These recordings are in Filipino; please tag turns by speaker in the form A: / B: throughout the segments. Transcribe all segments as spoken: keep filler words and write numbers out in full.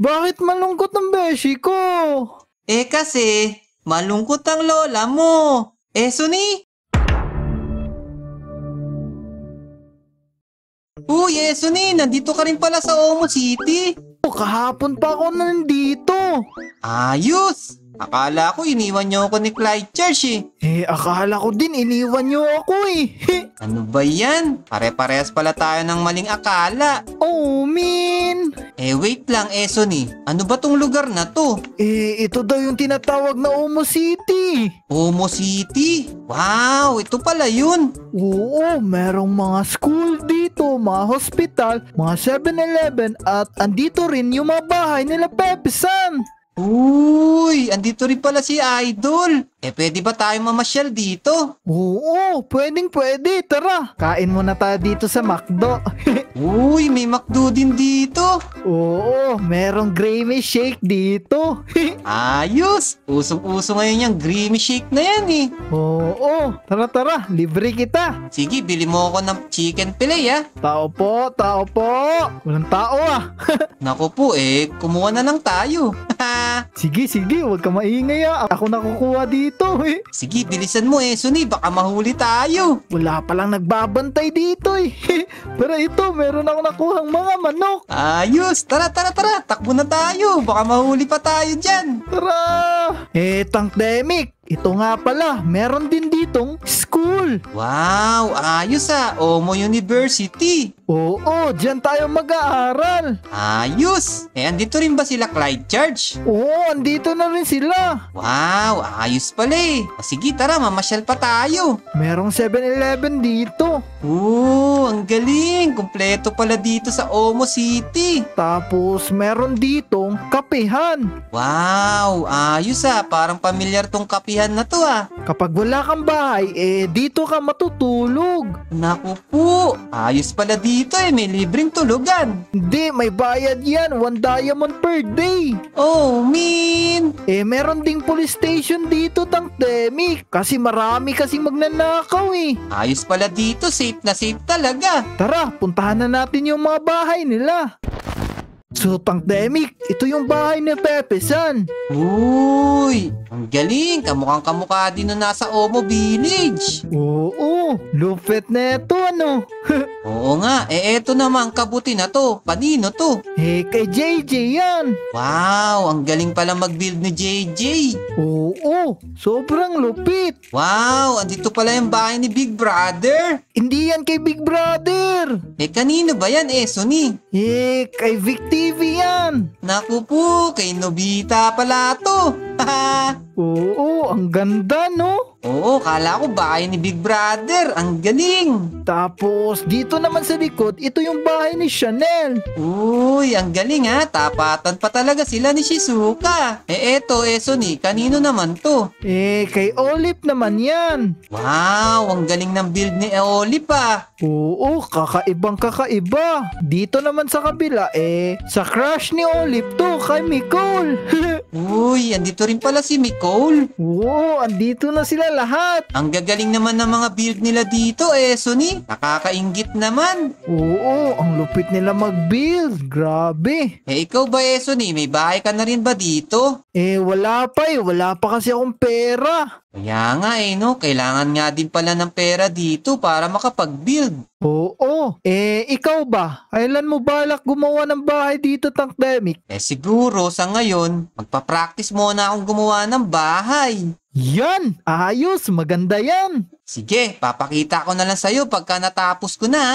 A: Bakit malungkot ang beshi ko?
B: Eh kasi, malungkot ang lola mo. Eh Suni? Uy, eh Suni, nandito ka rin pala sa Omo City.
A: Oh, kahapon pa ako nandito.
B: Ayos! Akala ko iniwan niyo ako ni Clyde Church eh.
A: Eh, akala ko din iniwan niyo ako eh.
B: Ano ba yan? Pare-parehas pala tayo ng maling akala.
A: Oh, min.
B: Eh wait lang, Esoni. Ano ba tong lugar na to?
A: Eh, ito daw yung tinatawag na Omo City.
B: Omo City? Wow, ito pala yun.
A: Oo, merong mga school dito, mga hospital, mga seven eleven at andito rin yung mga bahay nila Pepe San.
B: Uy, andito rin pala si Idol. Eh, pwede ba tayo mamasyal dito?
A: Oo, pwedeng pwede. Tara, kain muna tayo dito sa McDo.
B: Uy, may McDo din dito.
A: Oo, merong Grammy Shake dito.
B: Ayos! Usong-uso ngayon yung Grammy Shake na yan eh.
A: Oo, tara tara, libre kita.
B: Sige, bili mo ako ng chicken fillet ah.
A: Tao po, tao po. Walang tao ah.
B: Naku po eh, kumuha na lang tayo.
A: Sige, sige, huwag ka maingay ah. Ako nakukuha dito eh.
B: Sige, bilisan mo eh, Suni, baka mahuli tayo.
A: Wala palang nagbabantay dito eh. Pero ito, meron ako nakuhang mga manok.
B: Ayos, tara tara tara, takbo na tayo, baka mahuli pa tayo dyan.
A: Tara! Eh, Tankdemic, ito nga pala, meron din ditong school.
B: Wow, ayos ah, Omo University.
A: Oo, dyan tayo mag-aaral.
B: Ayos, eh andito rin ba sila Clyde Church?
A: Oo, andito na rin sila.
B: Wow, ayos pala eh. O sige, tara, mamasyal pa tayo.
A: Merong seven eleven dito.
B: Oo, ang galing, kumpleto pala dito sa Omo City.
A: Tapos meron ditong kapehan.
B: Wow, ayos ah, parang pamilyar tong kapihan na to ah.
A: Kapag wala kang bahay, eh dito ka matutulog.
B: Naku po, ayos pala dito eh, may libreng tulugan.
A: Hindi, may bayad yan. One diamond per day.
B: Oh, min.
A: Eh, meron ding police station dito, Tankdemic. Kasi marami kasing magnanakaw eh.
B: Ayos pala dito, safe na safe talaga.
A: Tara, puntahan na natin yung mga bahay nila. So, Tankdemic, ito yung bahay ni Pepe San.
B: Uy, ang galing, kamukhang kamukha din na nasa Omo Village.
A: Oo, lupit na ito ano.
B: Oo nga, eh eto naman kabuti na to, kanino to?
A: Eh, kay J J yan.
B: Wow, ang galing pala mag-build ni J J.
A: Oo, sobrang lupit.
B: Wow, andito pala yung bahay ni Big Brother.
A: Hindi yan kay Big Brother.
B: Eh kanino ba yan eh, Suni?
A: Eh, kay Vic T V yan.
B: Naku po, kay Nobita pala to.
A: Oo, ang ganda no?
B: Oo, kala ko bahay ni Big Brother. Ang galing.
A: Tapos, dito naman sa likod, ito yung bahay ni Chanel.
B: Uy, ang galing ha. Tapatan pa talaga sila ni Shizuka. Eh eto, eh Suni, kanino naman to?
A: Eh, kay Olive naman yan.
B: Wow, ang galing ng build ni Olive ah.
A: Oo, kakaibang kakaiba. Dito naman sa kabila, eh, sa crush ni Olive to, kay Nicole.
B: Uy, andito rin pala si Nicole.
A: Oo, andito na sila lahat.
B: Ang gagaling naman ng mga build nila dito eh, Suni. Nakakainggit naman.
A: Oo, ang lupit nila mag-build. Grabe.
B: Eh ikaw ba eh, Suni? May bahay ka na rin ba dito?
A: Eh, wala pa eh. Wala pa kasi akong pera.
B: Kaya nga eh, no? Kailangan nga din pala ng pera dito para makapag-build.
A: Oo. Eh, ikaw ba? Kailan mo balak gumawa ng bahay dito, Tankdemic?
B: Eh siguro sa ngayon, magpa-practice muna akong gumawa ng bahay.
A: Yan! Ayos! Maganda yan!
B: Sige, papakita ko na lang sa'yo pagka natapos ko na ha.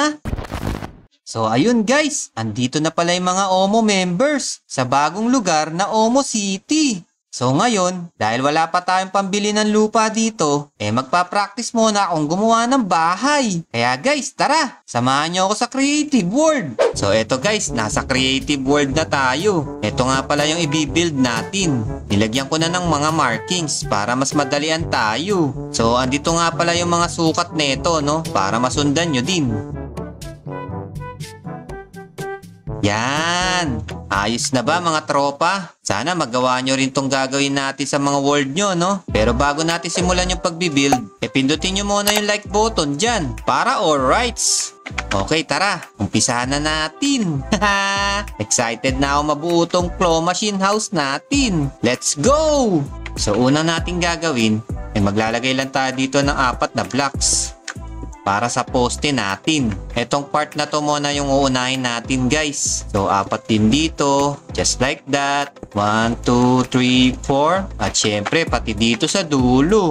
B: So ayun guys, andito na pala yung mga Omo members sa bagong lugar na Omo City. So ngayon, dahil wala pa tayong pambili ng lupa dito, eh magpa-practice muna akong gumawa ng bahay. Kaya guys, tara, samahan nyo ako sa creative world. So eto guys, nasa creative world na tayo. Eto nga pala yung i-build natin. Nilagyan ko na ng mga markings para mas madalian tayo. So andito nga pala yung mga sukat neto, no? Para masundan nyo din. Yan. Ayos na ba mga tropa? Sana magawa nyo rin tong gagawin natin sa mga world nyo, no? Pero bago natin simulan yung pagbibuild, e pindutin nyo muna yung like button dyan para all rights. Okay, tara. Umpisahan na natin. Excited na ako mabuo tong claw machine house natin. Let's go! So, unang natin gagawin, ay maglalagay lang tayo dito ng apat na blocks para sa poste natin. Etong part na to muna yung uunahin natin, guys. So, apat din dito. Just like that. one, two, three, four. At syempre, pati dito sa dulo.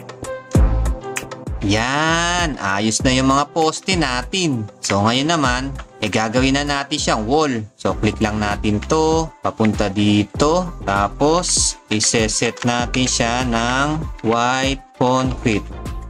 B: Yan. Ayos na yung mga poste natin. So, ngayon naman, eh gagawin na natin siyang wall. So, click lang natin to. Papunta dito. Tapos, iseset natin siya ng white concrete.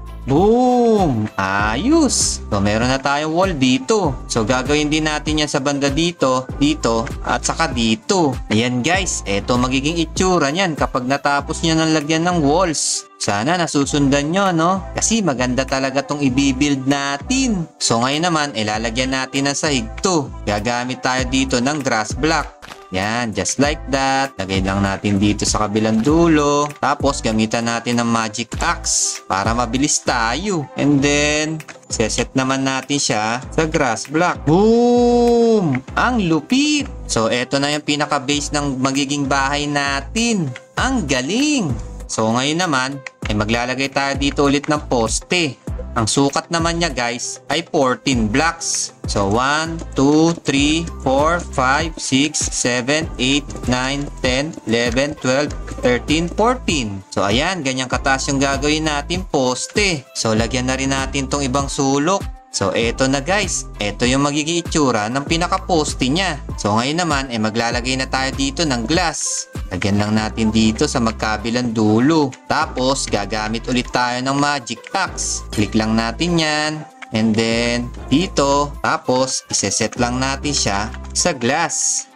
B: Boom! Ayos! So, meron na tayong wall dito. So, gagawin din natin yan sa banda dito, dito, at saka dito. Ayan guys, eto magiging itsura niyan kapag natapos nyo ng lagyan ng walls. Sana nasusundan nyo, no? Kasi maganda talaga tong i-build natin. So, ngayon naman, ilalagyan natin ng sahig to. Gagamit tayo dito ng grass block. Yan, just like that. Lagay lang natin dito sa kabilang dulo. Tapos, gamitan natin ng magic axe para mabilis tayo. And then, seset naman natin siya sa grass block. Boom! Ang lupit! So, eto na yung pinaka-base ng magiging bahay natin. Ang galing! So, ngayon naman, ay maglalagay tayo dito ulit ng poste. Ang sukat naman niya guys ay fourteen blocks. So one, two, three, four, five, six, seven, eight, nine, ten, eleven, twelve, thirteen, fourteen. So ayan, ganyan kataas yung gagawin natin poste. So lagyan na rin natin tong ibang sulok. So eto na guys, eto yung magiging itsura ng pinaka-poste niya. So ngayon naman, eh maglalagay na tayo dito ng glass. Lagyan lang natin dito sa magkabilang dulo. Tapos gagamit ulit tayo ng magic axe. Click lang natin yan. And then dito, tapos iseset lang natin siya sa glass.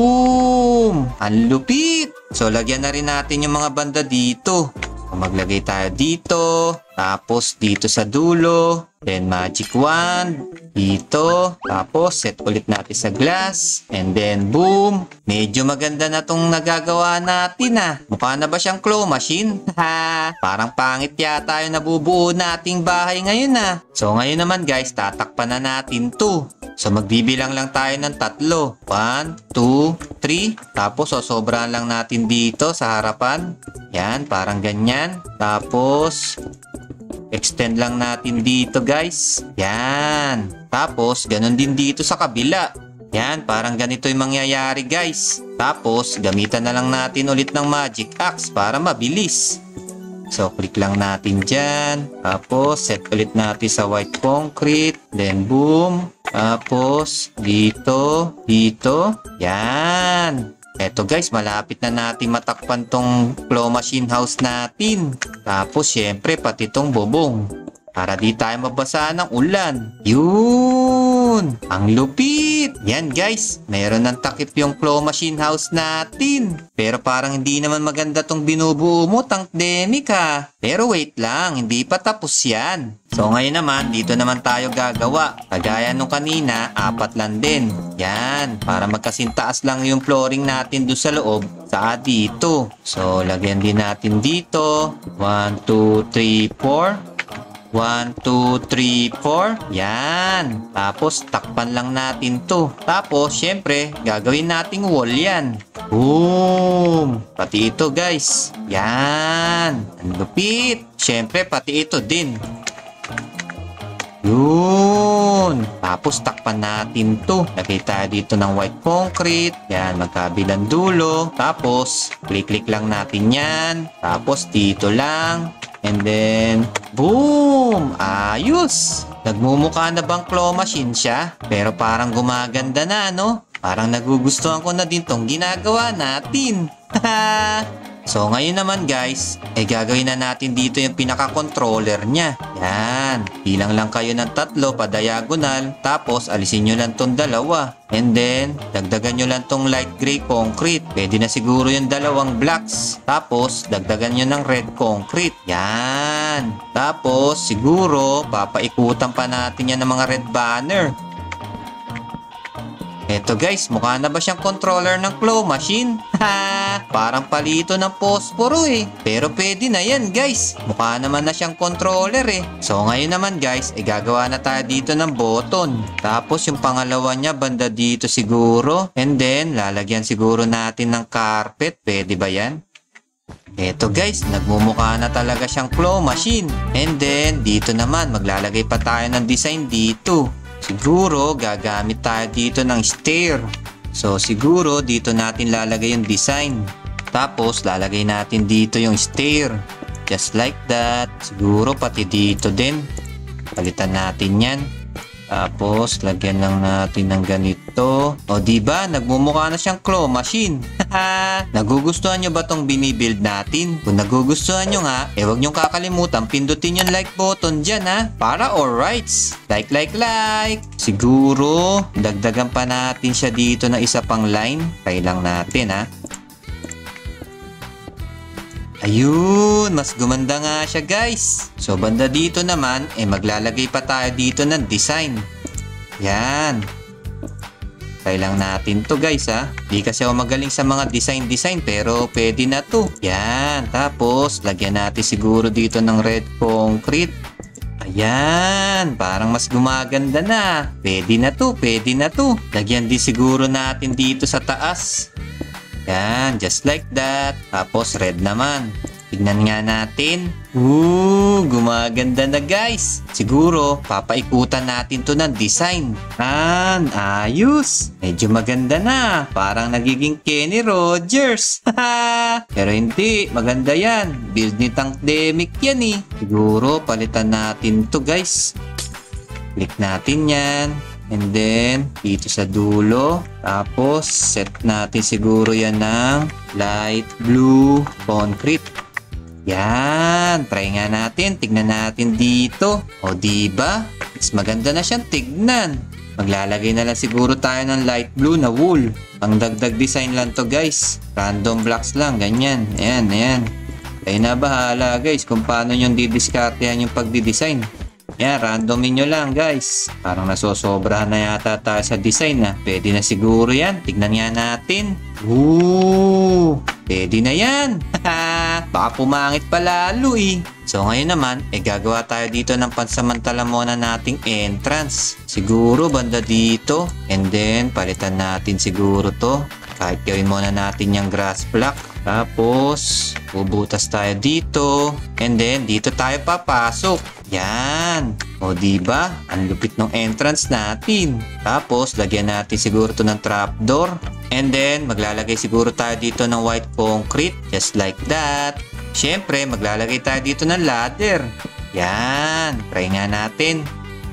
B: Boom! Ang lupit! So lagyan na rin natin yung mga banda dito. So, maglagay tayo dito. Tapos dito sa dulo. Then magic wand. Dito. Tapos set ulit natin sa glass. And then boom. Medyo maganda na tong nagagawa natin ah. Mukha na ba siyang claw machine? Ha! Parang pangit yata yung nabubuo nating bahay ngayon ah. So ngayon naman guys, tatakpan na natin to. So magbibilang lang tayo ng tatlo. one, two, three. Tapos sosobrahan lang natin dito sa harapan. Yan, parang ganyan. Tapos extend lang natin dito guys. Yan. Tapos ganun din dito sa kabila. Yan, parang ganito yung mangyayari guys. Tapos gamitan na lang natin ulit ng magic axe para mabilis. So click lang natin dyan. Tapos set ulit natin sa white concrete. Then boom. Tapos dito, dito. Yan. Eto guys, malapit na natin matakpan tong claw machine house natin. Tapos syempre pati tong bubong. Para di tayo mabasa ng ulan. Yun! Ang lupit! Yan guys, mayroon ng takip yung claw machine house natin. Pero parang hindi naman maganda tong binubuo mo, Tank Demic ha. Pero wait lang, hindi pa tapos yan. So ngayon naman, dito naman tayo gagawa. Kagaya nung kanina, apat lang din. Yan, para magkasintaas lang yung flooring natin doon sa loob. Saka dito. So lagyan din natin dito. one, two, three, four. one, two, three, four. Yan. Tapos, takpan lang natin to. Tapos, syempre, gagawin nating wall yan. Boom! Pati ito, guys. Yan. Ang lupit. Syempre, pati ito din. Yun. Tapos, takpan natin to. Lagay tayo dito ng white concrete. Yan, magkabilang dulo. Tapos, click-click lang natin yan. Tapos, dito lang. And then, boom! Ayos! Nagmumukha na bang claw machine siya? Pero parang gumaganda na, no? Parang nagugustuhan ko na din tong ginagawa natin. So, ngayon naman guys, eh gagawin na natin dito yung pinaka-controller niya. Yan. Bilang lang kayo ng tatlo pa diagonal. Tapos, alisin nyo lang tong dalawa. And then, dagdagan nyo lang tong light gray concrete. Pwede na siguro yung dalawang blocks. Tapos, dagdagan nyo ng red concrete. Yan. Tapos, siguro, papaikutan pa natin yan ng mga red banner. Eto guys, mukha na ba siyang controller ng claw machine? Ha! Parang palito ng posporo eh. Pero pwede na yan guys. Mukha naman na siyang controller eh. So ngayon naman guys, eh, gagawa na tayo dito ng button. Tapos yung pangalawa niya banda dito siguro. And then, lalagyan siguro natin ng carpet. Pwede ba yan? Eto guys, nagmumukha na talaga siyang claw machine. And then, dito naman, maglalagay pa tayo ng design dito. Siguro, gagamit tayo dito ng stair. So, siguro, dito natin lalagay yung design. Tapos, lalagay natin dito yung stair. Just like that. Siguro, pati dito din. Palitan natin yan. Tapos, lagyan lang natin ng ganito. O, diba? Nagmumukha na siyang claw machine. Nagugustuhan nyo ba tong binibuild natin? Kung nagugustuhan nyo nga, eh wag nyo kakalimutan pindutin yung like button dyan ha. Para alrights. Like, like, like. Siguro, dagdagan pa natin siya dito ng isa pang line. Try lang natin ha. Ayun, mas gumanda nga siya guys. So banda dito naman, eh maglalagay pa tayo dito ng design. Yan. Try lang natin to guys ha. Di kasi ako magaling sa mga design-design pero pwede na to. Yan. Tapos, lagyan natin siguro dito ng red concrete. Ayan. Parang mas gumaganda na. Pwede na to, pwede na to. Lagyan din siguro natin dito sa taas. Yan, just like that. Tapos red naman. Tignan nga natin. Ooh, gumaganda na guys. Siguro, papaikutan natin to ng design. Yan, ayos. Medyo maganda na. Parang nagiging Kenny Rogers. Pero hindi, maganda yan. Build ni Tankdemic yan eh. Siguro, palitan natin to guys. Click natin yan. And then, dito sa dulo. Tapos, set natin siguro yan ng light blue concrete. Yan. Try nga natin. Tignan natin dito. O, diba? Mas maganda na siyang tignan. Maglalagay na lang siguro tayo ng light blue na wool. Pang dagdag design lang to guys. Random blocks lang. Ganyan. Ayan, ayan. Kayo na bahala guys kung paano nyo didiskartehan yung pagdidesign. Yan, randomin nyo lang guys. Parang nasosobrahan na yata tayo sa design na. Pwede na siguro yan. Tignan nga natin. Ooh, pwede na yan. Baka pumangit pa lalo eh. So ngayon naman, eh gagawa tayo dito ng pansamantala muna nating entrance. Siguro banda dito. And then, palitan natin siguro to. Kahit gawin muna natin yung grass block. Tapos, bubutas tayo dito. And then, dito tayo papasok. Yan. O, diba? Ang lupit ng entrance natin. Tapos, lagyan natin siguro to ng trapdoor. And then, maglalagay siguro tayo dito ng white concrete. Just like that. Siyempre, maglalagay tayo dito ng ladder. Yan. Try nga natin.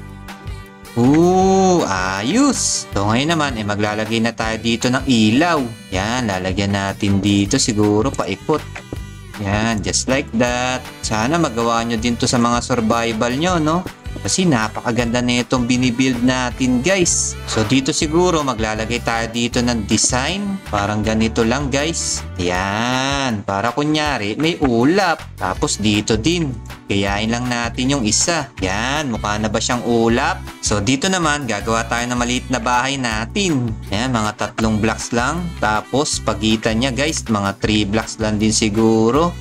B: Ooh, ayos. So ngayon naman, eh, maglalagay na tayo dito ng ilaw. Yan, lalagyan natin dito siguro paikot. Yan, just like that. Sana magawa nyo din to sa mga survival nyo, no? Kasi napakaganda na itong binibuild natin guys. So dito siguro maglalagay tayo dito ng design. Parang ganito lang guys. Yan. Para kunyari may ulap. Tapos dito din. Gayain lang natin yung isa. Yan. Mukha na ba siyang ulap? So dito naman gagawa tayo ng maliit na bahay natin. Yan. Mga tatlong blocks lang. Tapos pagitan niya guys. Mga three blocks lang din siguro.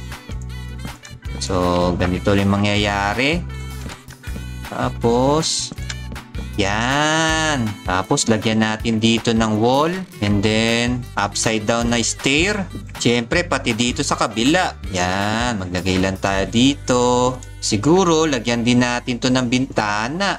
B: So ganito rin mangyayari. Tapos, yan. Tapos, lagyan natin dito ng wall. And then, upside down na stair. Siyempre, pati dito sa kabila. Yan. Maglagay lang tayo dito. Siguro, lagyan din natin to ng bintana.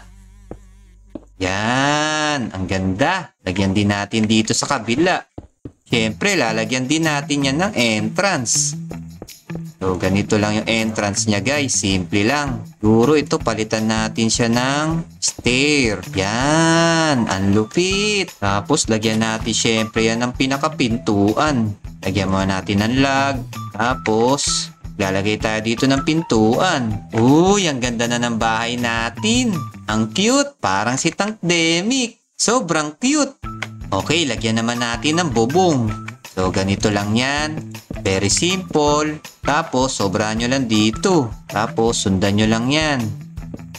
B: Yan. Ang ganda. Lagyan din natin dito sa kabila. Siyempre, lalagyan din natin yan ng entrance. So, ganito lang yung entrance niya guys. Simple lang. Siguro ito, palitan natin siya ng stair. Yan. Ang lupit. Tapos, lagyan natin syempre yan ng pinakapintuan. Lagyan mo natin ng lag. Tapos, lalagay tayo dito ng pintuan. Uy, ang ganda na ng bahay natin. Ang cute. Parang si Tankdemic. Sobrang cute. Okay, lagyan naman natin ng bubong. So, ganito lang yan. Very simple. Tapos, sobrahan nyo lang dito. Tapos, sundan nyo lang yan.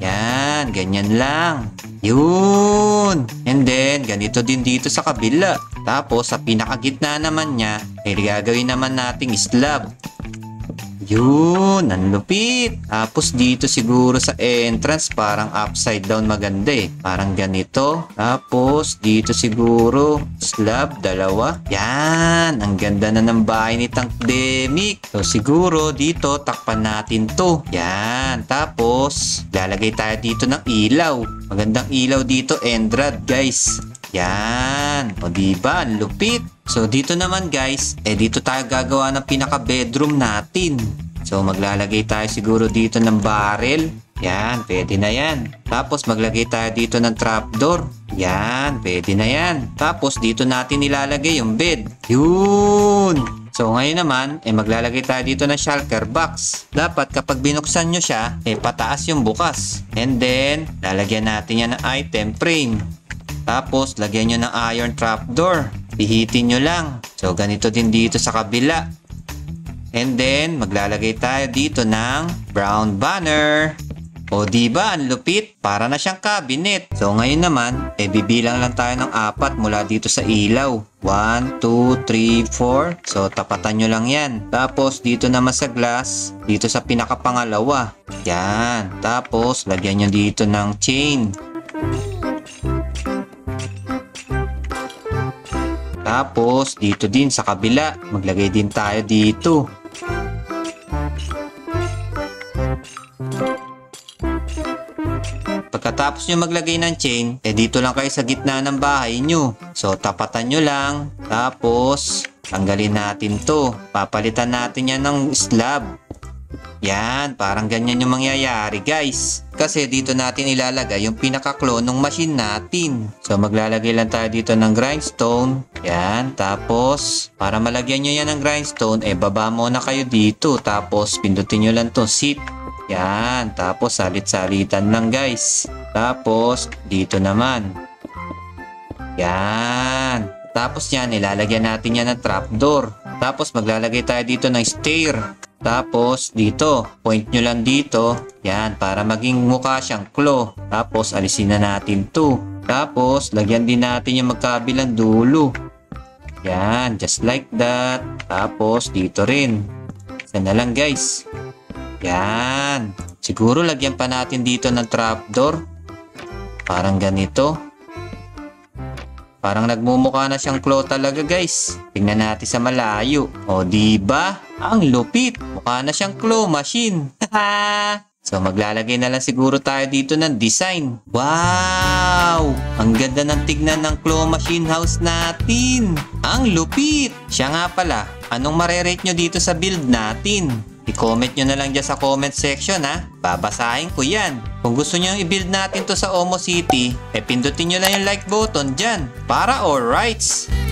B: Yan, ganyan lang. Yun. And then, ganito din dito sa kabila. Tapos, sa pinakagitna naman niya, ay gagawin naman nating slab. Yun, ang lupit. Tapos dito siguro sa entrance, parang upside down maganda eh. Parang ganito. Tapos dito siguro, slab, dalawa. Yan, ang ganda na ng bahay ni Tankdemic. So siguro dito, takpan natin to. Yan, tapos lalagay tayo dito ng ilaw. Magandang ilaw dito, Endrad guys. Yan, o diba, ang lupit. So dito naman guys, eh dito tayo gagawa ng pinaka bedroom natin. So maglalagay tayo siguro dito ng barrel. Yan, pwede na yan. Tapos maglagay tayo dito ng trapdoor. Yan, pwede na yan. Tapos dito natin ilalagay yung bed. Yun. So ngayon naman, eh maglalagay tayo dito ng shulker box. Dapat kapag binuksan nyo siya, eh pataas yung bukas. And then, lalagyan natin yan ng item frame. Tapos, lagyan nyo ng iron trapdoor. Pihitin nyo lang. So, ganito din dito sa kabila. And then, maglalagay tayo dito ng brown banner. O, diba? Ang lupit. Para na siyang cabinet. So, ngayon naman, eh, bibilang lang tayo ng apat mula dito sa ilaw. one, two, three, four. So, tapatan nyo lang yan. Tapos, dito naman sa glass, dito sa pinakapangalawa. Yan. Tapos, lagyan nyo dito ng chain. Tapos, dito din sa kabila, maglagay din tayo dito. Pagkatapos nyo maglagay ng chain, eh dito lang kayo sa gitna ng bahay nyo. So, tapatan nyo lang. Tapos, tanggalin natin to. Papalitan natin yan ng slab. Yan, parang ganyan yung mangyayari guys. Kasi dito natin ilalagay yung pinaka-clone ng machine natin. So maglalagay lang tayo dito ng grindstone. Yan, tapos para malagyan nyo yan ng grindstone, eh baba muna kayo dito. Tapos pindutin nyo lang to seat. Yan, tapos salit-salitan lang guys. Tapos dito naman. Yan. Tapos yan, ilalagyan natin yan ng trapdoor. Tapos maglalagay tayo dito ng stair. Tapos dito, point nyo lang dito. Yan, para maging mukha siyang claw. Tapos alisin na natin to. Tapos lagyan din natin yung magkabilang dulo. Yan, just like that. Tapos dito rin. Isa na lang guys. Yan. Siguro lagyan pa natin dito ng trapdoor. Parang ganito. Parang nagmumukha na siyang claw talaga guys. Tingnan natin sa malayo. O diba? Ang lupit. Mukha na siyang claw machine. So maglalagay na lang siguro tayo dito ng design. Wow! Ang ganda ng tignan ng claw machine house natin. Ang lupit. Siya nga pala, anong marerate nyo dito sa build natin? I-comment nyo na lang dyan sa comment section ha. Babasahin ko yan. Kung gusto nyo i-build natin to sa Omo City, eh pindutin nyo lang yung like button dyan. Para all rights!